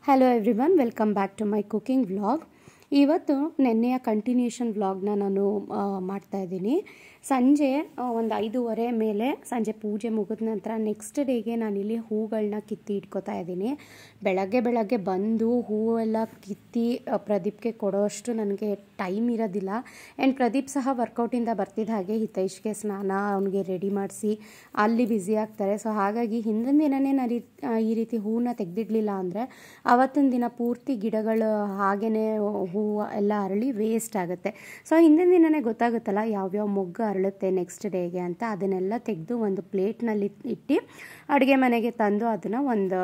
Hello everyone, welcome back to my cooking vlog. ಇವತ್ತು ನೆನ್ನೆಯ continuation ವ್ಲಾಗ್ನ ನಾನು ಮಾಡ್ತಾ ಇದ್ದೀನಿ. ಸಂಜೆ ಒಂದು 5:30 ಮೇಲೆ ಸಂಜೆ ಪೂಜೆ ಮುಗಿದ ನಂತರ ನೆಕ್ಸ್ಟ್ ಡೇಗೆ ನಾನಿಲ್ಲಿ ಹೂಗಳನ್ನ ಕಿತ್ತಿ ಇಟ್ಕೋತಾ ಇದ್ದೀನಿ. ಬೆಳಗ್ಗೆ ಬಂದು ಹೂವೆಲ್ಲ ಕಿತ್ತಿ ಪ್ರದೀಪ್ಗೆ ಕೊಡೋಷ್ಟು ನನಗೆ ಟೈಮ್ ಇರೋದಿಲ್ಲ. ಆ್ಯಂಡ್ ಪ್ರದೀಪ್ ಸಹ ವರ್ಕೌಟಿಂದ ಬರ್ತಿದ್ದ ಹಾಗೆ ಹಿತೈಷ್ಗೆ ಸ್ನಾನ ಅವನಿಗೆ ರೆಡಿ ಮಾಡಿಸಿ ಅಲ್ಲಿ ಬ್ಯುಸಿ ಆಗ್ತಾರೆ. ಸೊ ಹಾಗಾಗಿ ಹಿಂದಿನ ದಿನವೇ ನಾನು ಈ ರೀತಿ ಹೂವನ್ನ ತೆಗೆದಿಡಲಿಲ್ಲ ಅಂದರೆ ಅವತ್ತಿನ ದಿನ ಪೂರ್ತಿ ಗಿಡಗಳು ಹಾಗೇ ಹೂವು ಎಲ್ಲ ಅರಳಿ ವೇಸ್ಟ್ ಆಗುತ್ತೆ. ಸೊ ಹಿಂದಿನ ದಿನವೇ ಗೊತ್ತಾಗುತ್ತಲ್ಲ ಯಾವ್ಯಾವ ಮೊಗ್ಗು ಅರಳುತ್ತೆ ನೆಕ್ಸ್ಟ್ ಡೇಗೆ ಅಂತ. ಅದನ್ನೆಲ್ಲ ತೆಗೆದು ಒಂದು ಪ್ಲೇಟ್ನಲ್ಲಿ ಇಟ್ಟು ಅಡುಗೆ ಮನೆಗೆ ತಂದು ಅದನ್ನು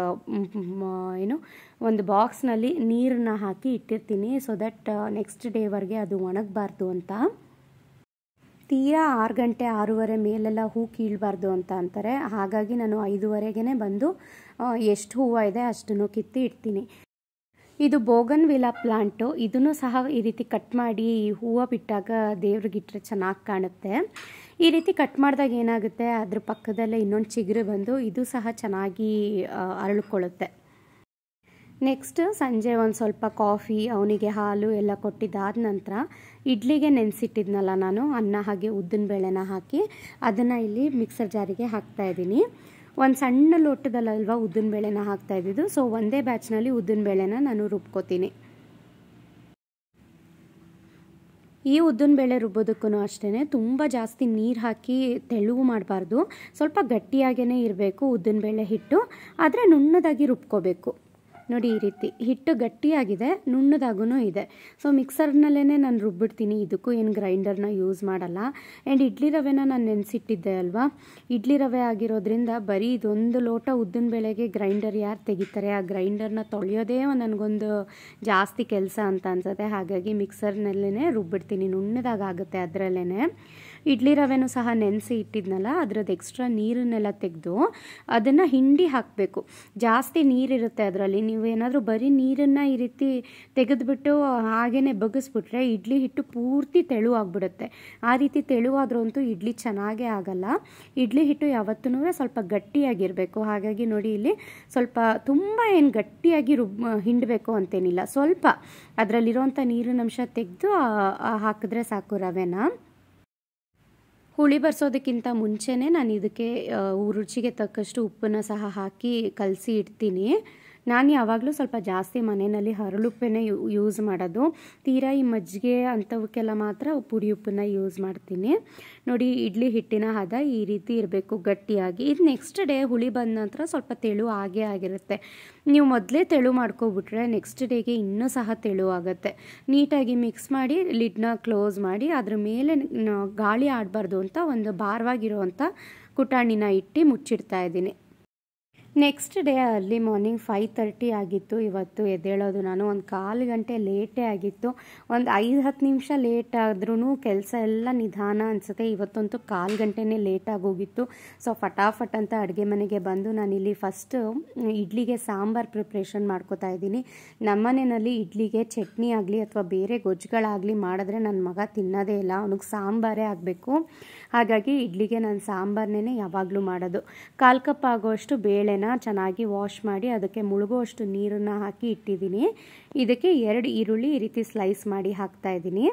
ಒಂದು ಬಾಕ್ಸ್ನಲ್ಲಿ ನೀರನ್ನ ಹಾಕಿ ಇಟ್ಟಿರ್ತೀನಿ. ಸೊ ದಟ್ ನೆಕ್ಸ್ಟ್ ಡೇವರೆಗೆ ಅದು ಒಣಗಬಾರ್ದು ಅಂತ. ತೀರಾ 6 ಗಂಟೆ 6:30 ಮೇಲೆಲ್ಲ ಹೂ ಕೀಳಬಾರ್ದು ಅಂತ ಅಂತಾರೆ. ಹಾಗಾಗಿ ನಾನು 5:30ಗೆ ಬಂದು ಎಷ್ಟು ಹೂವು ಇದೆ ಅಷ್ಟನ್ನು ಕಿತ್ತಿ ಇಡ್ತೀನಿ. ಇದು ಬೋಗನ್ವಿಲಾ ಪ್ಲಾಂಟು. ಇದನ್ನು ಸಹ ಈ ರೀತಿ ಕಟ್ ಮಾಡಿ ಹೂವು ಬಿಟ್ಟಾಗ ದೇವ್ರಿಗಿಟ್ರೆ ಚೆನ್ನಾಗಿ ಕಾಣುತ್ತೆ. ಈ ರೀತಿ ಕಟ್ ಮಾಡಿದಾಗ ಏನಾಗುತ್ತೆ, ಅದ್ರ ಪಕ್ಕದಲ್ಲೇ ಇನ್ನೊಂದು ಚಿಗುರು ಬಂದು ಇದು ಸಹ ಚೆನ್ನಾಗಿ ಅರಳಿಕೊಳ್ಳುತ್ತೆ. ನೆಕ್ಸ್ಟ್ ಸಂಜೆ ಒಂದು ಸ್ವಲ್ಪ ಕಾಫಿ, ಅವನಿಗೆ ಹಾಲು ಎಲ್ಲ ಕೊಟ್ಟಿದ್ದಾದ ನಂತರ ಇಡ್ಲಿಗೆ ನೆನೆಸಿಟ್ಟಿದ್ನಲ್ಲ ನಾನು ಅನ್ನ ಹಾಗೆ ಉದ್ದಿನ ಬೇಳೆನ ಹಾಕಿ ಅದನ್ನು ಇಲ್ಲಿ ಮಿಕ್ಸರ್ ಜಾರಿಗೆ ಹಾಕ್ತಾಯಿದ್ದೀನಿ. ಒಂದು ಸಣ್ಣ ಲೋಟದಲ್ಲಲ್ವ ಉದ್ದಿನ ಬೇಳೆನ ಹಾಕ್ತಾ ಇದ್ದಿದ್ದು. ಸೊ ಒಂದೇ ಬ್ಯಾಚ್ನಲ್ಲಿ ಉದ್ದಿನ ಬೇಳೆನ ನಾನು ರುಬ್ಕೋತೀನಿ. ಈ ಉದ್ದಿನ ಬೇಳೆ ರುಬ್ಬೋದಕ್ಕೂ ಅಷ್ಟೇ ತುಂಬ ಜಾಸ್ತಿ ನೀರು ಹಾಕಿ ತೆಳುವು ಮಾಡಬಾರ್ದು. ಸ್ವಲ್ಪ ಗಟ್ಟಿಯಾಗೇ ಇರಬೇಕು ಉದ್ದಿನ ಬೇಳೆ ಹಿಟ್ಟು, ಆದರೆ ನುಣ್ಣದಾಗಿ ರುಬ್ಕೋಬೇಕು. ನೋಡಿ ಈ ರೀತಿ ಹಿಟ್ಟು ಗಟ್ಟಿಯಾಗಿದೆ, ನುಣ್ಣದಾಗೂ ಇದೆ. ಸೊ ಮಿಕ್ಸರ್ನಲ್ಲೇ ನಾನು ರುಬ್ಬಿಡ್ತೀನಿ. ಇದಕ್ಕೂ ಏನು ಗ್ರೈಂಡರ್ನ ಯೂಸ್ ಮಾಡಲ್ಲ. ಆ್ಯಂಡ್ ಇಡ್ಲಿ ರವೆನ ನಾನು ನೆನೆಸಿಟ್ಟಿದ್ದೆ ಅಲ್ವಾ, ಇಡ್ಲಿ ರವೆ ಆಗಿರೋದ್ರಿಂದ ಬರೀ ಇದೊಂದು ಲೋಟ ಉದ್ದಿನ ಬೇಳೆಗೆ ಗ್ರೈಂಡರ್ ಯಾರು ತೆಗಿತಾರೆ? ಆ ಗ್ರೈಂಡರ್ನ ತೊಳೆಯೋದೇ ನನಗೊಂದು ಜಾಸ್ತಿ ಕೆಲಸ ಅಂತ ಅನ್ಸುತ್ತೆ. ಹಾಗಾಗಿ ಮಿಕ್ಸರ್ನಲ್ಲೇ ರುಬ್ಬಿಡ್ತೀನಿ, ನುಣ್ಣದಾಗುತ್ತೆ ಅದರಲ್ಲೇ. ಇಡ್ಲಿ ರವೆನೂ ಸಹ ನೆನೆಸಿ ಇಟ್ಟಿದ್ನಲ್ಲ, ಅದ್ರದ್ದು ಎಕ್ಸ್ಟ್ರಾ ನೀರನ್ನೆಲ್ಲ ತೆಗೆದು ಅದನ್ನು ಹಿಂಡಿ ಹಾಕಬೇಕು. ಜಾಸ್ತಿ ನೀರಿರುತ್ತೆ ಅದರಲ್ಲಿ. ನೀವೇನಾದರೂ ಬರೀ ನೀರನ್ನು ಈ ರೀತಿ ತೆಗೆದುಬಿಟ್ಟು ಹಾಗೇ ಬಗ್ಗಿಸ್ಬಿಟ್ರೆ ಇಡ್ಲಿ ಹಿಟ್ಟು ಪೂರ್ತಿ ತೆಳುವಾಗ್ಬಿಡುತ್ತೆ. ಆ ರೀತಿ ತೆಳುವಾದ್ರಂತೂ ಇಡ್ಲಿ ಚೆನ್ನಾಗೇ ಆಗಲ್ಲ. ಇಡ್ಲಿ ಹಿಟ್ಟು ಯಾವತ್ತೂ ಸ್ವಲ್ಪ ಗಟ್ಟಿಯಾಗಿರಬೇಕು. ಹಾಗಾಗಿ ನೋಡಿ ಇಲ್ಲಿ ಸ್ವಲ್ಪ ತುಂಬ ಏನು ಗಟ್ಟಿಯಾಗಿ ಹಿಂಡಬೇಕು ಅಂತೇನಿಲ್ಲ, ಸ್ವಲ್ಪ ಅದರಲ್ಲಿರೋಂಥ ನೀರಿನ ಅಂಶ ತೆಗೆದು ಹಾಕಿದ್ರೆ ಸಾಕು ರವೆನ. ಹುಳಿ ಬರ್ಸೋದಕ್ಕಿಂತ ಮುಂಚೆನೇ ನಾನು ಇದಕ್ಕೆ ರುಚಿಗೆ ತಕ್ಕಷ್ಟು ಉಪ್ಪನ್ನು ಸಹ ಹಾಕಿ ಕಲಸಿ ಇಡ್ತೀನಿ. ನಾನು ಯಾವಾಗಲೂ ಸ್ವಲ್ಪ ಜಾಸ್ತಿ ಮನೆಯಲ್ಲಿ ಹರಳುಪ್ಪನ್ನೇ ಯೂಸ್ ಮಾಡೋದು. ತೀರಾ ಈ ಮಜ್ಜಿಗೆ ಅಂಥವಕ್ಕೆಲ್ಲ ಮಾತ್ರ ಪುಡಿ ಉಪ್ಪನ್ನ ಯೂಸ್ ಮಾಡ್ತೀನಿ. ನೋಡಿ ಇಡ್ಲಿ ಹಿಟ್ಟಿನ ಹದ ಈ ರೀತಿ ಇರಬೇಕು ಗಟ್ಟಿಯಾಗಿ. ಇದು ನೆಕ್ಸ್ಟ್ ಡೇ ಹುಳಿ ಬಂದ ನಂತರ ಸ್ವಲ್ಪ ತೆಳು ಆಗೇ ಆಗಿರುತ್ತೆ. ನೀವು ಮೊದಲೇ ತೆಳು ಮಾಡ್ಕೊಬಿಟ್ರೆ ನೆಕ್ಸ್ಟ್ ಡೇಗೆ ಇನ್ನೂ ಸಹ ತೆಳು ಆಗುತ್ತೆ. ನೀಟಾಗಿ ಮಿಕ್ಸ್ ಮಾಡಿ ಲಿಡ್ನ ಕ್ಲೋಸ್ ಮಾಡಿ ಅದ್ರ ಮೇಲೆ ಗಾಳಿ ಆಡಬಾರ್ದು ಅಂತ ಒಂದು ಭಾರವಾಗಿರುವಂಥ ಕುಟಾಣಿನ ಇಟ್ಟು ಮುಚ್ಚಿಡ್ತಾ ಇದ್ದೀನಿ. ನೆಕ್ಸ್ಟ್ ಡೇ ಅರ್ಲಿ ಮಾರ್ನಿಂಗ್ 5:30 ಆಗಿತ್ತು ಇವತ್ತು ಎದ್ದೇಳೋದು. ನಾನು ಒಂದು 1/4 ಗಂಟೆ ಲೇಟೇ ಆಗಿತ್ತು. ಒಂದು 5-10 ನಿಮಿಷ ಲೇಟ್ ಆದ್ರೂ ಕೆಲಸ ಎಲ್ಲ ನಿಧಾನ ಅನಿಸುತ್ತೆ. ಇವತ್ತಂತೂ 1/4 ಗಂಟೆನೇ ಲೇಟಾಗಿ ಹೋಗಿತ್ತು. ಸೊ ಫಟಾಫಟ್ ಅಂತ ಅಡುಗೆ ಮನೆಗೆ ಬಂದು ನಾನಿಲ್ಲಿ ಫಸ್ಟ್ ಇಡ್ಲಿಗೆ ಸಾಂಬಾರು ಪ್ರಿಪ್ರೇಷನ್ ಮಾಡ್ಕೋತಾ ಇದ್ದೀನಿ. ನಮ್ಮನೆಯಲ್ಲಿ ಇಡ್ಲಿಗೆ ಚಟ್ನಿ ಆಗಲಿ ಅಥವಾ ಬೇರೆ ಗೊಜ್ಜುಗಳಾಗಲಿ ಮಾಡಿದ್ರೆ ನನ್ನ ಮಗ ತಿನ್ನೋದೇ ಇಲ್ಲ, ಅವನಿಗೆ ಸಾಂಬಾರೇ ಆಗಬೇಕು. ಹಾಗಾಗಿ ಇಡ್ಲಿಗೆ ನಾನು ಸಾಂಬಾರನ್ನೇ ಯಾವಾಗಲೂ ಮಾಡೋದು. 1/4 ಕಪ್ ಆಗೋಷ್ಟು ಬೇಳೆನ ಚೆನ್ನಾಗಿ ವಾಶ್ ಮಾಡಿ ಅದಕ್ಕೆ ಮುಳುಗುವಷ್ಟು ನೀರನ್ನು ಹಾಕಿ ಇಟ್ಟಿದ್ದೀನಿ. ಇದಕ್ಕೆ 2 ಈರುಳ್ಳಿ ಈ ರೀತಿ ಸ್ಲೈಸ್ ಮಾಡಿ ಹಾಕ್ತಾ ಇದ್ದೀನಿ.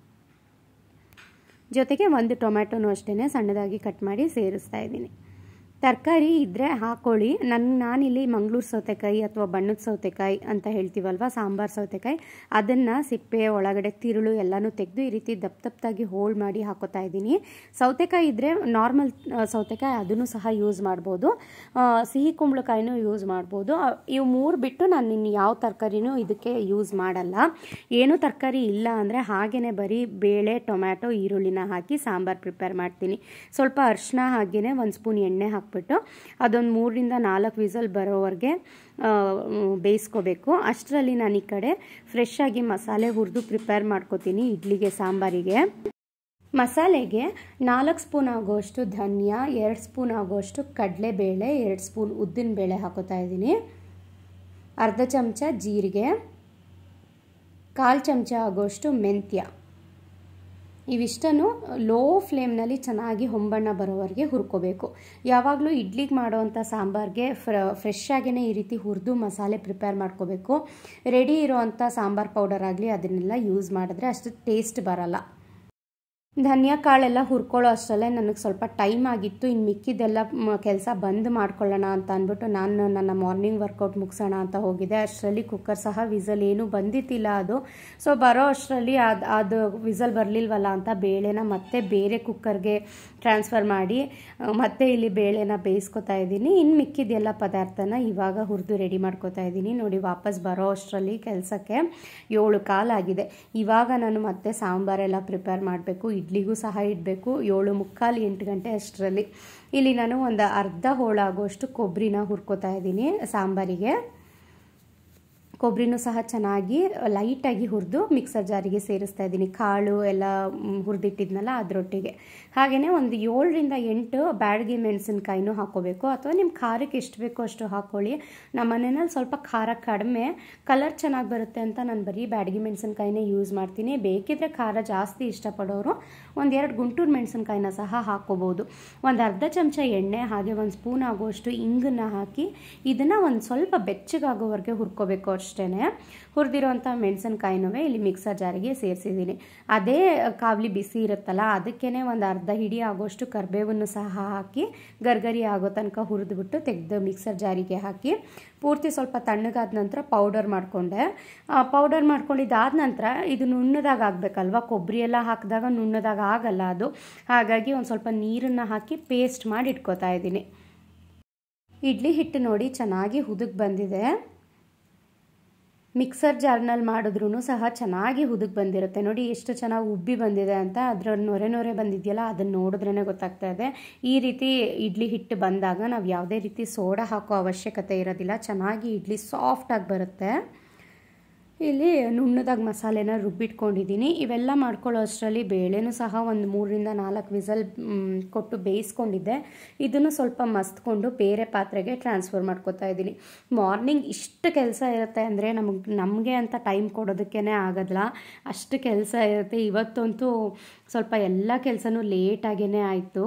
ಜೊತೆಗೆ 1 ಟೊಮ್ಯಾಟೊನೂ ಅಷ್ಟೇ ಸಣ್ಣದಾಗಿ ಕಟ್ ಮಾಡಿ ಸೇರಿಸ್ತಾ ಇದ್ದೀನಿ. ತರಕಾರಿ ಇದ್ದರೆ ಹಾಕ್ಕೊಳ್ಳಿ. ನಾನಿಲ್ಲಿ ಮಂಗಳೂರು ಸೌತೆಕಾಯಿ ಅಥವಾ ಬಣ್ಣದ ಸೌತೆಕಾಯಿ ಅಂತ ಹೇಳ್ತೀವಲ್ವ, ಸಾಂಬಾರು ಸೌತೆಕಾಯಿ, ಅದನ್ನು ಸಿಪ್ಪೆ ಒಳಗಡೆ ತಿರುಳು ಎಲ್ಲನೂ ತೆಗೆದು ಈ ರೀತಿ ದಪ್ಪದಾಗಿ ಹೋಲ್ ಮಾಡಿ ಹಾಕೋತಾ ಇದ್ದೀನಿ. ಸೌತೆಕಾಯಿ ಇದ್ದರೆ ನಾರ್ಮಲ್ ಸೌತೆಕಾಯಿ ಅದನ್ನು ಸಹ ಯೂಸ್ ಮಾಡ್ಬೋದು, ಸಿಹಿ ಕುಂಬಳಕಾಯಿನೂ ಯೂಸ್ ಮಾಡ್ಬೋದು. ಇವು 3 ಬಿಟ್ಟು ನಾನು ಇನ್ನು ಯಾವ ತರಕಾರಿನೂ ಇದಕ್ಕೆ ಯೂಸ್ ಮಾಡಲ್ಲ. ಏನೂ ತರಕಾರಿ ಇಲ್ಲ ಅಂದರೆ ಹಾಗೇ ಬರೀ ಬೇಳೆ, ಟೊಮ್ಯಾಟೊ, ಈರುಳ್ಳಿನ ಹಾಕಿ ಸಾಂಬಾರು ಪ್ರಿಪೇರ್ ಮಾಡ್ತೀನಿ. ಸ್ವಲ್ಪ ಅರಿಶಿನ ಹಾಗೆಯೇ 1 ಸ್ಪೂನ್ ಎಣ್ಣೆ ಹಾಕ್ಬಿಟ್ಟು ಅದೊಂದು 3-4 ವಿಸಲ್ ಬರೋವರೆಗೆ ಬೇಯಿಸ್ಕೋಬೇಕು. ಅಷ್ಟರಲ್ಲಿ ನಾನು ಈ ಕಡೆ ಫ್ರೆಶ್ ಆಗಿ ಮಸಾಲೆ ಹುರಿದು ಪ್ರಿಪೇರ್ ಮಾಡ್ಕೋತೀನಿ ಇಡ್ಲಿಗೆ ಸಾಂಬಾರಿಗೆ. ಮಸಾಲೆಗೆ 4 ಸ್ಪೂನ್ ಆಗೋಷ್ಟು ಧನಿಯಾ, 2 ಸ್ಪೂನ್ ಆಗೋಷ್ಟು ಕಡಲೆಬೇಳೆ, 2 ಸ್ಪೂನ್ ಉದ್ದಿನ ಬೇಳೆ ಹಾಕೋತಾ ಇದ್ದೀನಿ. ಅರ್ಧ ಚಮಚ ಜೀರಿಗೆ, 1/4 ಚಮಚ ಆಗೋಷ್ಟು ಮೆಂತ್ಯ, ಇವಿಷ್ಟನ್ನು ಲೋ ಫ್ಲೇಮ್ನಲ್ಲಿ ಚೆನ್ನಾಗಿ ಹೊಂಬಣ್ಣ ಬರೋವರೆಗೆ ಹುರ್ಕೋಬೇಕು. ಯಾವಾಗಲೂ ಇಡ್ಲಿಗೆ ಮಾಡೋವಂಥ ಸಾಂಬಾರಿಗೆ ಫ್ರೆಶ್ ಆಗಿಯೇ ಈ ರೀತಿ ಹುರಿದು ಮಸಾಲೆ ಪ್ರಿಪೇರ್ ಮಾಡ್ಕೋಬೇಕು. ರೆಡಿ ಇರೋವಂಥ ಸಾಂಬಾರು ಪೌಡರ್ ಆಗಲಿ ಅದನ್ನೆಲ್ಲ ಯೂಸ್ ಮಾಡಿದ್ರೆ ಅಷ್ಟು ಟೇಸ್ಟ್ ಬರಲ್ಲ. ಧನಿಯಾ ಕಾಳೆಲ್ಲ ಹುರ್ಕೊಳ್ಳೋ ಅಷ್ಟರಲ್ಲೇ ನನಗೆ ಸ್ವಲ್ಪ ಟೈಮ್ ಆಗಿತ್ತು. ಇನ್ನು ಮಿಕ್ಕಿದೆಲ್ಲ ಕೆಲಸ ಬಂದ್ ಮಾಡ್ಕೊಳ್ಳೋಣ ಅಂತ ಅಂದ್ಬಿಟ್ಟು ನಾನು ನನ್ನ ಮಾರ್ನಿಂಗ್ ವರ್ಕೌಟ್ ಮುಗಿಸೋಣ ಅಂತ ಹೋಗಿದ್ದೆ. ಅಷ್ಟರಲ್ಲಿ ಕುಕ್ಕರ್ ಸಹ ವಿಸಲ್ ಏನೂ ಬಂದಿತ್ತಿಲ್ಲ ಅದು. ಸೊ ಬರೋ ಅಷ್ಟರಲ್ಲಿ ಅದು ವಿಸಲ್ ಬರಲಿಲ್ವಲ್ಲ ಅಂತ ಬೇಳೆನ ಮತ್ತೆ ಬೇರೆ ಕುಕ್ಕರ್ಗೆ ಟ್ರಾನ್ಸ್ಫರ್ ಮಾಡಿ ಮತ್ತೆ ಇಲ್ಲಿ ಬೇಳೆನ ಬೇಯಿಸ್ಕೊತಾ ಇದ್ದೀನಿ. ಇನ್ನು ಮಿಕ್ಕಿದೆಲ್ಲ ಪದಾರ್ಥನ ಇವಾಗ ಹುರಿದು ರೆಡಿ ಮಾಡ್ಕೊತಾ ಇದ್ದೀನಿ. ನೋಡಿ, ವಾಪಸ್ ಬರೋ ಅಷ್ಟರಲ್ಲಿ ಕೆಲಸಕ್ಕೆ 7:15 ಆಗಿದೆ. ಇವಾಗ ನಾನು ಮತ್ತೆ ಸಾಂಬಾರೆಲ್ಲ ಪ್ರಿಪೇರ್ ಮಾಡಬೇಕು. ಇಡ್ಲಿಗೂ ಸಹ ಇಡಬೇಕು. 7:45 8 ಗಂಟೆ ಅಷ್ಟರಲ್ಲಿ. ಇಲ್ಲಿ ನಾನು ಒಂದು ಅರ್ಧ ಹೋಳಾಗುವಷ್ಟು ಕೊಬ್ಬರಿನ ಹುರ್ಕೋತಾ ಇದ್ದೀನಿ ಸಾಂಬಾರಿಗೆ. ಕೊಬ್ಬರಿನೂ ಸಹ ಚೆನ್ನಾಗಿ ಲೈಟಾಗಿ ಹುರಿದು ಮಿಕ್ಸರ್ ಜಾರಿಗೆ ಸೇರಿಸ್ತಾ ಇದ್ದೀನಿ. ಕಾಳು ಎಲ್ಲ ಹುರಿದಿಟ್ಟಿದ್ನಲ್ಲ ಅದರೊಟ್ಟಿಗೆ. ಹಾಗೆಯೇ ಒಂದು 7 ರಿಂದ 8 ಬ್ಯಾಡಗಿ ಮೆಣಸಿನ್ಕಾಯಿನೂ ಹಾಕೋಬೇಕು. ಅಥವಾ ನಿಮ್ಮ ಖಾರಕ್ಕೆ ಎಷ್ಟು ಬೇಕೋ ಅಷ್ಟು ಹಾಕ್ಕೊಳ್ಳಿ. ನಮ್ಮ ಮನೆಯಲ್ಲಿ ಸ್ವಲ್ಪ ಖಾರ ಕಡಿಮೆ, ಕಲರ್ ಚೆನ್ನಾಗಿ ಬರುತ್ತೆ ಅಂತ ನಾನು ಬರೀ ಬ್ಯಾಡಗಿ ಮೆಣಸಿನ್ಕಾಯಿನೇ ಯೂಸ್ ಮಾಡ್ತೀನಿ. ಬೇಕಿದ್ರೆ ಖಾರ ಜಾಸ್ತಿ ಇಷ್ಟಪಡೋರು 1-2 ಗುಂಟೂರು ಮೆಣಸಿನ್ಕಾಯಿನ ಸಹ ಹಾಕ್ಕೋಬೋದು. ಒಂದು ಅರ್ಧ ಚಮಚ ಎಣ್ಣೆ ಹಾಗೆ 1 ಸ್ಪೂನ್ ಆಗುವಷ್ಟು ಇಂಗನ್ನು ಹಾಕಿ ಇದನ್ನು ಒಂದು ಸ್ವಲ್ಪ ಬೆಚ್ಚಗಾಗೋವರೆಗೆ ಹುರ್ಕೋಬೇಕು. ಅಷ್ಟೇ ಹುರಿದಿರೋಂಥ ಮೆಣಸಿನ್ಕಾಯಿನೂ ಇಲ್ಲಿ ಮಿಕ್ಸರ್ ಜಾರಿಗೆ ಸೇರಿಸಿದ್ದೀನಿ. ಅದೇ ಕಾವಲಿ ಬಿಸಿ ಇರುತ್ತಲ್ಲ ಅದಕ್ಕೇ ಒಂದು ಅರ್ಧ ಹಿಡಿ ಆಗೋಷ್ಟು ಕರಿಬೇವನ್ನು ಸಹ ಹಾಕಿ ಗರ್ಗರಿ ಆಗೋ ತನಕ ಹುರಿದ್ಬಿಟ್ಟು ತೆಗೆದು ಮಿಕ್ಸರ್ ಜಾರಿಗೆ ಹಾಕಿ ಪೂರ್ತಿ ಸ್ವಲ್ಪ ತಣ್ಣಗಾದ ನಂತರ ಪೌಡರ್ ಮಾಡಿಕೊಂಡೆ. ಪೌಡರ್ ಮಾಡ್ಕೊಂಡಿದ್ದಾದ ನಂತರ ಇದು ನುಣ್ಣದಾಗ ಆಗಬೇಕಲ್ವ, ಕೊಬ್ಬರಿ ಎಲ್ಲ ಹಾಕಿದಾಗ ನುಣ್ಣದಾಗ ಆಗಲ್ಲ ಅದು. ಹಾಗಾಗಿ ಒಂದು ಸ್ವಲ್ಪ ನೀರನ್ನು ಹಾಕಿ ಪೇಸ್ಟ್ ಮಾಡಿ ಇಟ್ಕೋತಾ ಇದ್ದೀನಿ. ಇಡ್ಲಿ ಹಿಟ್ಟು ನೋಡಿ ಚೆನ್ನಾಗಿ ಹುದುಗ್ ಬಂದಿದೆ. ಮಿಕ್ಸರ್ ಜಾರ್ನಲ್ಲಿ ಮಾಡಿದ್ರೂ ಸಹ ಚೆನ್ನಾಗಿ ಹುದುಗ್ ಬಂದಿರುತ್ತೆ. ನೋಡಿ ಎಷ್ಟು ಚೆನ್ನಾಗಿ ಉಬ್ಬಿ ಬಂದಿದೆ ಅಂತ. ಅದರ ನೊರೆ ಬಂದಿದೆಯಲ್ಲ ಅದನ್ನು ನೋಡಿದ್ರೇ ಗೊತ್ತಾಗ್ತಾ ಇದೆ. ಈ ರೀತಿ ಇಡ್ಲಿ ಹಿಟ್ಟು ಬಂದಾಗ ನಾವು ಯಾವುದೇ ರೀತಿ ಸೋಡಾ ಹಾಕೋ ಅವಶ್ಯಕತೆ ಇರೋದಿಲ್ಲ. ಚೆನ್ನಾಗಿ ಇಡ್ಲಿ ಸಾಫ್ಟಾಗಿ ಬರುತ್ತೆ. ಇಲ್ಲಿ ನುಣ್ಣದಾಗಿ ಮಸಾಲೆನ ರುಬ್ಬಿಟ್ಕೊಂಡಿದ್ದೀನಿ. ಇವೆಲ್ಲ ಮಾಡ್ಕೊಳ್ಳೋ ಅಷ್ಟರಲ್ಲಿ ಬೇಳೆನೂ ಸಹ ಒಂದು 3 ರಿಂದ 4 ವಿಸಲ್ ಕೊಟ್ಟು ಬೇಯಿಸ್ಕೊಂಡಿದ್ದೆ. ಇದನ್ನು ಸ್ವಲ್ಪ ಮಸ್ತ್ಕೊಂಡು ಬೇರೆ ಪಾತ್ರೆಗೆ ಟ್ರಾನ್ಸ್ಫರ್ ಮಾಡ್ಕೊತಾ ಇದ್ದೀನಿ. ಮಾರ್ನಿಂಗ್ ಇಷ್ಟು ಕೆಲಸ ಇರುತ್ತೆ ಅಂದರೆ ನಮಗೆ ಅಂತ ಟೈಮ್ ಕೊಡೋದಕ್ಕೇ ಆಗೋದಿಲ್ಲ, ಅಷ್ಟು ಕೆಲಸ ಇರುತ್ತೆ. ಇವತ್ತಂತೂ ಸ್ವಲ್ಪ ಎಲ್ಲ ಕೆಲಸನೂ ಲೇಟಾಗೇ ಆಯಿತು.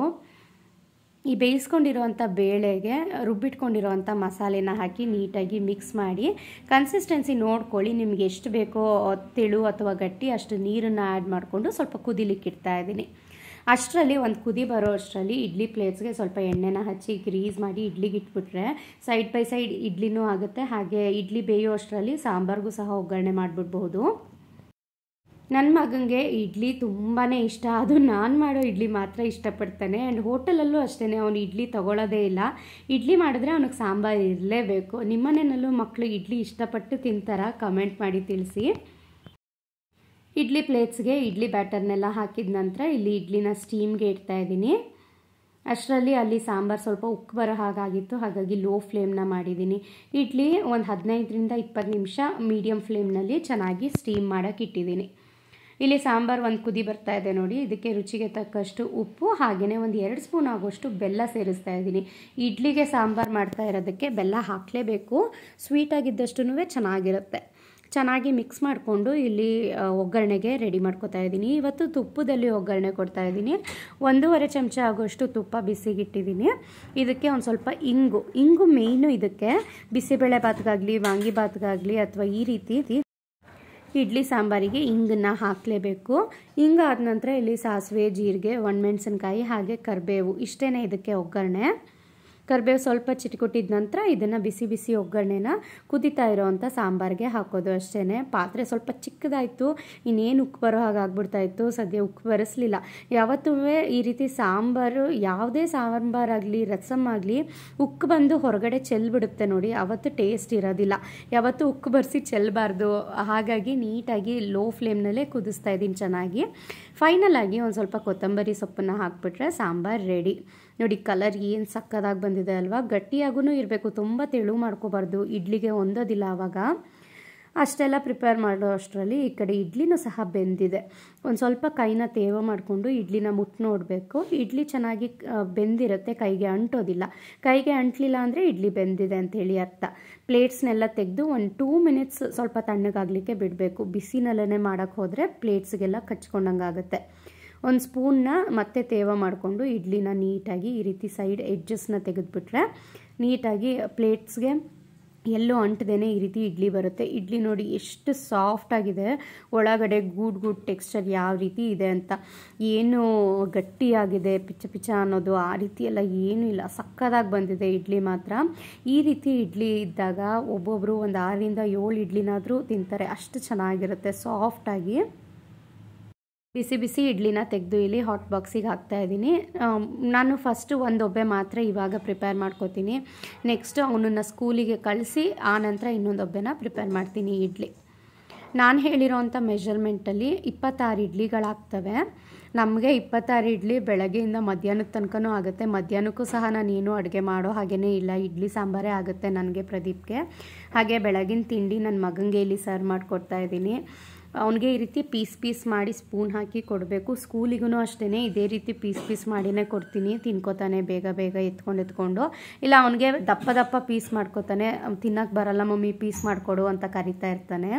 ಈ ಬೇಯಿಸ್ಕೊಂಡಿರೋವಂಥ ಬೇಳೆಗೆ ರುಬ್ಬಿಟ್ಕೊಂಡಿರೋವಂಥ ಮಸಾಲೆನ ಹಾಕಿ ನೀಟಾಗಿ ಮಿಕ್ಸ್ ಮಾಡಿ ಕನ್ಸಿಸ್ಟೆನ್ಸಿ ನೋಡ್ಕೊಳ್ಳಿ. ನಿಮಗೆ ಎಷ್ಟು ಬೇಕೋ ತೆಳು ಅಥವಾ ಗಟ್ಟಿ ಅಷ್ಟು ನೀರನ್ನು ಆ್ಯಡ್ ಮಾಡಿಕೊಂಡು ಸ್ವಲ್ಪ ಕುದಿಲಿಕ್ಕೆ ಇಡ್ತಾ ಇದ್ದೀನಿ. ಅಷ್ಟರಲ್ಲಿ ಒಂದು ಕುದಿ ಬರೋ ಅಷ್ಟರಲ್ಲಿ ಇಡ್ಲಿ ಪ್ಲೇಟ್ಸ್ಗೆ ಸ್ವಲ್ಪ ಎಣ್ಣೆನ ಹಚ್ಚಿ ಗ್ರೀಸ್ ಮಾಡಿ ಇಡ್ಲಿಗೆ ಇಟ್ಬಿಟ್ರೆ ಸೈಡ್ ಬೈ ಸೈಡ್ ಇಡ್ಲಿನೂ ಆಗುತ್ತೆ. ಹಾಗೆ ಇಡ್ಲಿ ಬೇಯೋ ಅಷ್ಟರಲ್ಲಿ ಸಾಂಬಾರಿಗೂ ಸಹ ಒಗ್ಗರಣೆ ಮಾಡಿಬಿಡ್ಬಹುದು. ನನ್ನ ಮಗನಿಗೆ ಇಡ್ಲಿ ತುಂಬಾ ಇಷ್ಟ. ಅದು ನಾನು ಮಾಡೋ ಇಡ್ಲಿ ಮಾತ್ರ ಇಷ್ಟಪಡ್ತಾನೆ. ಆ್ಯಂಡ್ ಹೋಟೆಲಲ್ಲೂ ಅಷ್ಟೇ, ಅವನು ಇಡ್ಲಿ ತೊಗೊಳ್ಳೋದೇ ಇಲ್ಲ. ಇಡ್ಲಿ ಮಾಡಿದ್ರೆ ಅವನಿಗೆ ಸಾಂಬಾರು ಇರಲೇಬೇಕು. ನಿಮ್ಮನೆಯಲ್ಲೂ ಮಕ್ಕಳು ಇಡ್ಲಿ ಇಷ್ಟಪಟ್ಟು ತಿಂತಾರಾ? ಕಮೆಂಟ್ ಮಾಡಿ ತಿಳಿಸಿ. ಇಡ್ಲಿ ಪ್ಲೇಟ್ಸ್ಗೆ ಇಡ್ಲಿ ಬ್ಯಾಟರ್ನೆಲ್ಲ ಹಾಕಿದ ನಂತರ ಇಲ್ಲಿ ಇಡ್ಲಿನ ಸ್ಟೀಮ್ಗೆ ಇಡ್ತಾ ಇದ್ದೀನಿ. ಅಷ್ಟರಲ್ಲಿ ಅಲ್ಲಿ ಸಾಂಬಾರು ಸ್ವಲ್ಪ ಉಕ್ಕು ಬರೋ ಹಾಗಾಗಿತ್ತು. ಹಾಗಾಗಿ ಲೋ ಫ್ಲೇಮ್ನ ಮಾಡಿದ್ದೀನಿ. ಇಡ್ಲಿ ಒಂದು 15 ರಿಂದ 20 ನಿಮಿಷ ಮೀಡಿಯಮ್ ಫ್ಲೇಮ್ನಲ್ಲಿ ಚೆನ್ನಾಗಿ ಸ್ಟೀಮ್ ಮಾಡೋಕ್ಕೆ ಇಟ್ಟಿದ್ದೀನಿ. ಇಲ್ಲಿ ಸಾಂಬಾರು ಒಂದು ಕುದಿ ಬರ್ತಾ ಇದೆ ನೋಡಿ. ಇದಕ್ಕೆ ರುಚಿಗೆ ತಕ್ಕಷ್ಟು ಉಪ್ಪು ಹಾಗೆಯೇ ಒಂದು 2 ಸ್ಪೂನ್ ಆಗೋಷ್ಟು ಬೆಲ್ಲ ಸೇರಿಸ್ತಾ ಇದ್ದೀನಿ. ಇಡ್ಲಿಗೆ ಸಾಂಬಾರು ಮಾಡ್ತಾ ಇರೋದಕ್ಕೆ ಬೆಲ್ಲ ಹಾಕಲೇಬೇಕು. ಸ್ವೀಟಾಗಿದ್ದಷ್ಟು ಚೆನ್ನಾಗಿರುತ್ತೆ. ಚೆನ್ನಾಗಿ ಮಿಕ್ಸ್ ಮಾಡಿಕೊಂಡು ಇಲ್ಲಿ ಒಗ್ಗರಣೆಗೆ ರೆಡಿ ಮಾಡ್ಕೊತಾ ಇದ್ದೀನಿ. ಇವತ್ತು ತುಪ್ಪದಲ್ಲಿ ಒಗ್ಗರಣೆ ಕೊಡ್ತಾ ಇದ್ದೀನಿ. 1.5 ಚಮಚ ಆಗೋಷ್ಟು ತುಪ್ಪ ಬಿಸಿಗಿಟ್ಟಿದ್ದೀನಿ. ಇದಕ್ಕೆ ಒಂದು ಸ್ವಲ್ಪ ಇಂಗು ಮೇಯ್ನು. ಇದಕ್ಕೆ ಬಿಸಿಬೇಳೆ ಬಾತ್ಗಾಗಲಿ ವಾಂಗಿಬಾತ್ಗಾಗಲಿ ಅಥವಾ ಈ ರೀತಿ ಇಡ್ಲಿ ಸಾಂಬಾರಿಗೆ ಇಂಗನ್ನು ಹಾಕಲೇಬೇಕು. ಆದ ನಂತರ ಇಲ್ಲಿ ಸಾಸಿವೆ, ಜೀರಿಗೆ, ಒಣಮೆಣಸಿನ್ಕಾಯಿ ಹಾಗೆ ಕರಿಬೇವು ಇಷ್ಟೇ ಇದಕ್ಕೆ ಒಗ್ಗರಣೆ. ಕರಿಬೇವು ಸ್ವಲ್ಪ ಚಿಟಕುಟ್ಟಿದ ನಂತರ ಇದನ್ನು ಬಿಸಿ ಬಿಸಿ ಒಗ್ಗರಣೆನ ಕುದಿತಾ ಇರೋವಂಥ ಸಾಂಬಾರಿಗೆ ಹಾಕೋದು ಅಷ್ಟೇ. ಪಾತ್ರೆ ಸ್ವಲ್ಪ ಚಿಕ್ಕದಾಯಿತು, ಇನ್ನೇನು ಉಕ್ಕು ಬರೋ ಹಾಗಾಗ್ಬಿಡ್ತಾ ಇತ್ತು. ಸದ್ಯ ಉಕ್ಕು ಬರೆಸಲಿಲ್ಲ. ಯಾವತ್ತೂ ಈ ರೀತಿ ಸಾಂಬಾರು, ಯಾವುದೇ ಸಾಂಬಾರಾಗಲಿ ರಸಮ್ ಆಗಲಿ ಉಕ್ಕು ಬಂದು ಹೊರಗಡೆ ಚೆಲ್ಬಿಡುತ್ತೆ ನೋಡಿ, ಅವತ್ತು ಟೇಸ್ಟ್ ಇರೋದಿಲ್ಲ. ಯಾವತ್ತೂ ಉಕ್ಕು ಬರೆಸಿ ಚೆಲ್ಲಬಾರ್ದು. ಹಾಗಾಗಿ ನೀಟಾಗಿ ಲೋ ಫ್ಲೇಮ್ನಲ್ಲೇ ಕುದಿಸ್ತಾ ಇದ್ದೀನಿ ಚೆನ್ನಾಗಿ. ಫೈನಲ್ ಆಗಿ ಒಂದು ಸ್ವಲ್ಪ ಕೊತ್ತಂಬರಿ ಸೊಪ್ಪನ್ನು ಹಾಕ್ಬಿಟ್ರೆ ಸಾಂಬಾರು ರೆಡಿ. ನೋಡಿ ಕಲರ್ ಏನು ಸಕ್ಕದಾಗಿ ಬಂದಿದೆ ಅಲ್ವಾ. ಗಟ್ಟಿಯಾಗೂ ಇರಬೇಕು, ತುಂಬ ತೆಳು ಮಾಡ್ಕೋಬಾರ್ದು, ಇಡ್ಲಿಗೆ ಹೊಂದೋದಿಲ್ಲ ಆವಾಗ. ಅಷ್ಟೆಲ್ಲ ಪ್ರಿಪೇರ್ ಮಾಡೋ ಅಷ್ಟರಲ್ಲಿ ಈ ಕಡೆ ಇಡ್ಲಿನೂ ಸಹ ಬೆಂದಿದೆ. ಒಂದು ಸ್ವಲ್ಪ ಕೈನ ತೇವ ಮಾಡಿಕೊಂಡು ಇಡ್ಲಿನ ಮುಟ್ಟು ನೋಡಬೇಕು. ಇಡ್ಲಿ ಚೆನ್ನಾಗಿ ಬೆಂದಿರುತ್ತೆ, ಕೈಗೆ ಅಂಟೋದಿಲ್ಲ. ಕೈಗೆ ಅಂಟಲಿಲ್ಲ ಅಂದರೆ ಇಡ್ಲಿ ಬೆಂದಿದೆ ಅಂಥೇಳಿ ಅರ್ಥ. ಪ್ಲೇಟ್ಸ್ನೆಲ್ಲ ತೆಗೆದು ಒಂದು 2 ಮಿನಿಟ್ಸ್ ಸ್ವಲ್ಪ ತಣ್ಣಗಾಗಲಿಕ್ಕೆ ಬಿಡಬೇಕು. ಬಿಸಿನಲ್ಲೇ ಮಾಡೋಕ್ಕೆ ಹೋದರೆ ಪ್ಲೇಟ್ಸ್ಗೆಲ್ಲ ಕಚ್ಕೊಂಡಂಗೆ ಆಗುತ್ತೆ. ಒಂದು ಸ್ಪೂನ್ನ ಮತ್ತೆ ತೇವ ಮಾಡಿಕೊಂಡು ಇಡ್ಲಿನ ನೀಟಾಗಿ ಈ ರೀತಿ ಸೈಡ್ ಎಡ್ಜಸ್ನ ತೆಗೆದುಬಿಟ್ರೆ ನೀಟಾಗಿ ಪ್ಲೇಟ್ಸ್ಗೆ ಎಲ್ಲೂ ಅಂಟದೇನೆ ಈ ರೀತಿ ಇಡ್ಲಿ ಬರುತ್ತೆ. ಇಡ್ಲಿ ನೋಡಿ ಎಷ್ಟು ಸಾಫ್ಟ್ ಆಗಿದೆ, ಒಳಗಡೆ ಗೂಡ್ ಟೆಕ್ಸ್ಚರ್ ಯಾವ ರೀತಿ ಇದೆ ಅಂತ. ಏನು ಗಟ್ಟಿಯಾಗಿದೆ ಪಿಚ್ಚ ಪಿಚ್ಚ ಅನ್ನೋದು ಆ ರೀತಿ ಎಲ್ಲ ಏನೂ ಇಲ್ಲ, ಸಕ್ಕದಾಗಿ ಬಂದಿದೆ ಇಡ್ಲಿ ಮಾತ್ರ. ಈ ರೀತಿ ಇಡ್ಲಿ ಇದ್ದಾಗ ಒಬ್ಬೊಬ್ಬರು ಒಂದು 6 ರಿಂದ 7 ಇಡ್ಲಿನಾದರೂ ತಿಂತಾರೆ, ಅಷ್ಟು ಚೆನ್ನಾಗಿರುತ್ತೆ ಸಾಫ್ಟಾಗಿ. ಬಿಸಿ ಬಿಸಿ ಇಡ್ಲಿನ ತೆಗೆದು ಇಲ್ಲಿ ಹಾಟ್ ಬಾಕ್ಸಿಗೆ ಹಾಕ್ತಾಯಿದ್ದೀನಿ. ನಾನು ಫಸ್ಟು ಒಂದು ಒಬ್ಬೆ ಮಾತ್ರ ಇವಾಗ ಪ್ರಿಪೇರ್ ಮಾಡ್ಕೋತೀನಿ. ನೆಕ್ಸ್ಟ್ ಅವನನ್ನು ಸ್ಕೂಲಿಗೆ ಕಳಿಸಿ ಆನಂತರ ಇನ್ನೊಂದು ಒಬ್ಬೆನ ಪ್ರಿಪೇರ್ ಮಾಡ್ತೀನಿ ಇಡ್ಲಿ. ನಾನು ಹೇಳಿರೋವಂಥ ಮೆಷರ್ಮೆಂಟಲ್ಲಿ 26 ಇಡ್ಲಿಗಳಾಗ್ತವೆ. ನಮಗೆ 26 ಇಡ್ಲಿ ಬೆಳಗ್ಗೆಯಿಂದ ಮಧ್ಯಾಹ್ನದ ತನಕನೂ ಆಗುತ್ತೆ. ಮಧ್ಯಾಹ್ನಕ್ಕೂ ಸಹ ನಾನೇನು ಅಡುಗೆ ಮಾಡೋ ಹಾಗೇ ಇಲ್ಲ, ಇಡ್ಲಿ ಸಾಂಬಾರೇ ಆಗುತ್ತೆ ನನಗೆ, ಪ್ರದೀಪ್ಗೆ. ಹಾಗೆ ಬೆಳಗಿನ ತಿಂಡಿ ನನ್ನ ಮಗನಿಗೆ ಇಲ್ಲಿ ಸರ್ವ್ ಮಾಡಿಕೊಡ್ತಾ ಇದ್ದೀನಿ. ಅವನಿಗೆ ಈ ರೀತಿ ಪೀಸ್ ಮಾಡಿ ಸ್ಪೂನ್ ಹಾಕಿ ಕೊಡಬೇಕು. ಸ್ಕೂಲಿಗೂ ಅಷ್ಟೇ ಇದೇ ರೀತಿ ಪೀಸ್ ಮಾಡಿನೇ ಕೊಡ್ತೀನಿ, ತಿನ್ಕೋತಾನೆ ಬೇಗ ಎತ್ಕೊಂಡು. ಇಲ್ಲ ಅವನಿಗೆ ದಪ್ಪ ಪೀಸ್ ಮಾಡ್ಕೋತಾನೆ, ತಿನ್ನಕ್ಕೆ ಬರಲ್ಲ ಮಮ್ಮಿ ಪೀಸ್ ಮಾಡಿಕೊಡು ಅಂತ ಕರಿತಾ ಇರ್ತಾನೆ.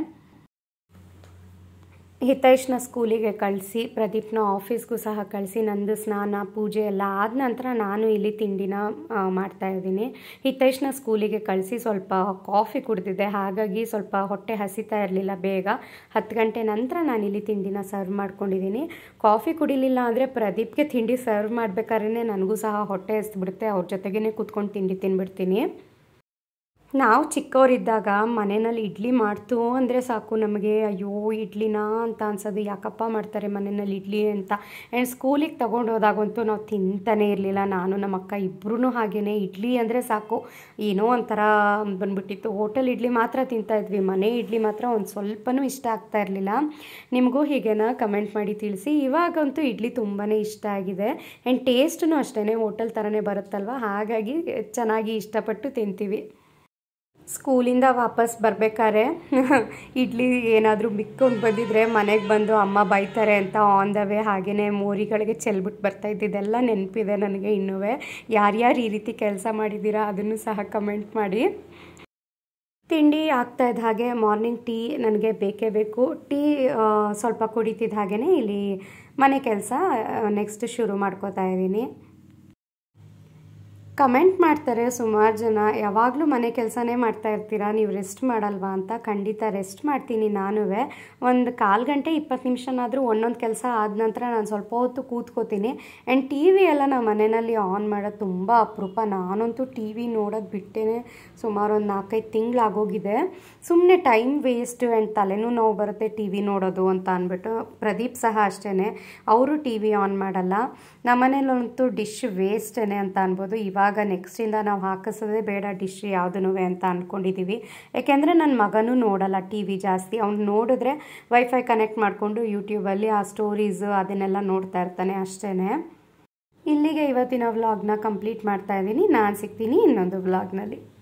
ಹಿತೈಷ್ನ ಸ್ಕೂಲಿಗೆ ಕಳಿಸಿ ಪ್ರದೀಪ್ನ ಆಫೀಸ್ಗೂ ಸಹ ಕಳಿಸಿ ನಂದು ಸ್ನಾನ ಪೂಜೆ ಎಲ್ಲ ಆದ ನಂತರ ನಾನು ಇಲ್ಲಿ ತಿಂಡಿನ ಮಾಡ್ತಾಯಿದ್ದೀನಿ. ಹಿತೈಷ್ನ ಸ್ಕೂಲಿಗೆ ಕಳಿಸಿ ಸ್ವಲ್ಪ ಕಾಫಿ ಕುಡಿದಿದ್ದೆ, ಹಾಗಾಗಿ ಸ್ವಲ್ಪ ಹೊಟ್ಟೆ ಹಸಿತಾ ಇರಲಿಲ್ಲ. ಬೇಗ 10 ಗಂಟೆ ನಂತರ ನಾನಿಲ್ಲಿ ತಿಂಡಿನ ಸರ್ವ್ ಮಾಡ್ಕೊಂಡಿದ್ದೀನಿ. ಕಾಫಿ ಕುಡಿಲಿಲ್ಲ ಅಂದರೆ ಪ್ರದೀಪ್ಗೆ ತಿಂಡಿ ಸರ್ವ್ ಮಾಡಬೇಕಾದ್ರೆ ನನಗೂ ಸಹ ಹೊಟ್ಟೆ ಹಸಿಬಿಡುತ್ತೆ, ಅವ್ರ ಜೊತೆಗೇ ಕೂತ್ಕೊಂಡು ತಿಂಡಿ ತಿನ್ಬಿಡ್ತೀನಿ. ನಾವು ಚಿಕ್ಕವರಿದ್ದಾಗ ಮನೆಯಲ್ಲಿ ಇಡ್ಲಿ ಮಾಡ್ತು ಅಂದರೆ ಸಾಕು ನಮಗೆ, ಅಯ್ಯೋ ಇಡ್ಲಿನಾ ಅಂತ ಅನ್ಸೋದು, ಯಾಕಪ್ಪ ಮಾಡ್ತಾರೆ ಮನೆಯಲ್ಲಿ ಇಡ್ಲಿ ಅಂತ. ಆ್ಯಂಡ್ ಸ್ಕೂಲಿಗೆ ತೊಗೊಂಡು ಹೋದಾಗಂತೂ ನಾವು ತಿಂತಾನೇ ಇರಲಿಲ್ಲ. ನಾನು ನಮ್ಮ ಅಕ್ಕ ಇಬ್ಬರೂ ಹಾಗೇ, ಇಡ್ಲಿ ಅಂದರೆ ಸಾಕು ಏನೋ ಒಂಥರ ಬಂದ್ಬಿಟ್ಟಿತ್ತು. ಹೋಟೆಲ್ ಇಡ್ಲಿ ಮಾತ್ರ ತಿಂತಾಯಿದ್ವಿ, ಮನೆ ಇಡ್ಲಿ ಮಾತ್ರ ಒಂದು ಸ್ವಲ್ಪನೂ ಇಷ್ಟ ಆಗ್ತಾ ಇರಲಿಲ್ಲ. ನಿಮಗೂ ಹೀಗೇನಾ ಕಮೆಂಟ್ ಮಾಡಿ ತಿಳಿಸಿ. ಇವಾಗಂತೂ ಇಡ್ಲಿ ತುಂಬಾ ಇಷ್ಟ ಆಗಿದೆ. ಆ್ಯಂಡ್ ಟೇಸ್ಟೂ ಅಷ್ಟೇ ಹೋಟೆಲ್ ಥರನೇ ಬರುತ್ತಲ್ವ, ಹಾಗಾಗಿ ಚೆನ್ನಾಗಿ ಇಷ್ಟಪಟ್ಟು ತಿಂತೀವಿ. ಸ್ಕೂಲಿಂದ ವಾಪಸ್ ಬರಬೇಕಾದ್ರೆ ಇಡ್ಲಿ ಏನಾದರೂ ಮಿಕ್ಕೊಂಡು ಬಂದಿದ್ರೆ ಮನೆಗೆ ಬಂದು ಅಮ್ಮ ಬೈತಾರೆ ಅಂತ ಆನ್ ದ ವೇ ಹಾಗೆಯೇ ಮೋರಿಗಳಿಗೆ ಚೆಲ್ಬಿಟ್ಟು ಬರ್ತಾಯಿದ್ದಿದ್ದೆಲ್ಲ ನೆನಪಿದೆ ನನಗೆ ಇನ್ನೂ. ಯಾರ್ಯಾರು ಈ ರೀತಿ ಕೆಲಸ ಮಾಡಿದ್ದೀರಾ ಅದನ್ನು ಸಹ ಕಮೆಂಟ್ ಮಾಡಿ. ತಿಂಡಿ ಆಗ್ತಾಯಿದ್ದ ಹಾಗೆ ಮಾರ್ನಿಂಗ್ ಟೀ ನನಗೆ ಬೇಕೇ ಬೇಕು. ಟೀ ಸ್ವಲ್ಪ ಕುಡಿತಿದ್ದ ಹಾಗೇ ಇಲ್ಲಿ ಮನೆ ಕೆಲಸ ನೆಕ್ಸ್ಟ್ ಶುರು ಮಾಡ್ಕೋತಾ ಇದ್ದೀನಿ. ಕಮೆಂಟ್ ಮಾಡ್ತಾರೆ ಸುಮಾರು ಜನ, ಯಾವಾಗಲೂ ಮನೆ ಕೆಲಸನೇ ಮಾಡ್ತಾ ಇರ್ತೀರಾ, ನೀವು ರೆಸ್ಟ್ ಮಾಡಲ್ವಾ ಅಂತ. ಖಂಡಿತ ರೆಸ್ಟ್ ಮಾಡ್ತೀನಿ ನಾನು. ಒಂದು 1/4 ಗಂಟೆ 20 ನಿಮಿಷನಾದರೂ ಒಂದೊಂದು ಕೆಲಸ ಆದ ನಂತರ ನಾನು ಸ್ವಲ್ಪ ಹೊತ್ತು ಕೂತ್ಕೋತೀನಿ. ಆ್ಯಂಡ್ ಟಿ ವಿ ಎಲ್ಲ ನಾವು ಮನೆಯಲ್ಲಿ ಆನ್ ಮಾಡೋದು ತುಂಬ ಅಪರೂಪ. ನಾನಂತೂ ಟಿ ವಿ ನೋಡೋದು ಬಿಟ್ಟೇ ಸುಮಾರು ಒಂದು 4-5 ತಿಂಗಳಾಗೋಗಿದೆ. ಸುಮ್ಮನೆ ಟೈಮ್ ವೇಸ್ಟು ಆ್ಯಂಡ್ ತಲೆನೂ ನೋವು ಬರುತ್ತೆ ಟಿ ವಿ ನೋಡೋದು ಅಂತ ಅಂದ್ಬಿಟ್ಟು. ಪ್ರದೀಪ್ ಸಹ ಅಷ್ಟೇ, ಅವರು ಟಿ ವಿ ಆನ್ ಮಾಡಲ್ಲ. ನಮ್ಮ ಮನೇಲಂತೂ ಡಿಶ್ ವೇಸ್ಟೇ ಅಂತ ಅನ್ಬೋದು. ಇವಾಗ ನೆಕ್ಸ್ಟಿಂದ ನಾವು ಹಾಕಿಸೋದೇ ಬೇಡ ಡಿಶ್ ಯಾವುದೂ ಅಂತ ಅಂದ್ಕೊಂಡಿದ್ದೀವಿ. ಯಾಕೆಂದರೆ ನನ್ನ ಮಗನೂ ನೋಡಲ್ಲ ಟಿ ವಿ ಜಾಸ್ತಿ. ಅವ್ನು ನೋಡಿದ್ರೆ ವೈಫೈ ಕನೆಕ್ಟ್ ಮಾಡಿಕೊಂಡು ಯೂಟ್ಯೂಬಲ್ಲಿ ಆ ಸ್ಟೋರೀಸು ಅದನ್ನೆಲ್ಲ ನೋಡ್ತಾ ಇರ್ತಾನೆ ಅಷ್ಟೇ. ಇಲ್ಲಿಗೆ ಇವತ್ತಿನ ವ್ಲಾಗ್ನ ಕಂಪ್ಲೀಟ್ ಮಾಡ್ತಾ ಇದ್ದೀನಿ. ನಾನು ಸಿಗ್ತೀನಿ ಇನ್ನೊಂದು ವ್ಲಾಗ್ನಲ್ಲಿ.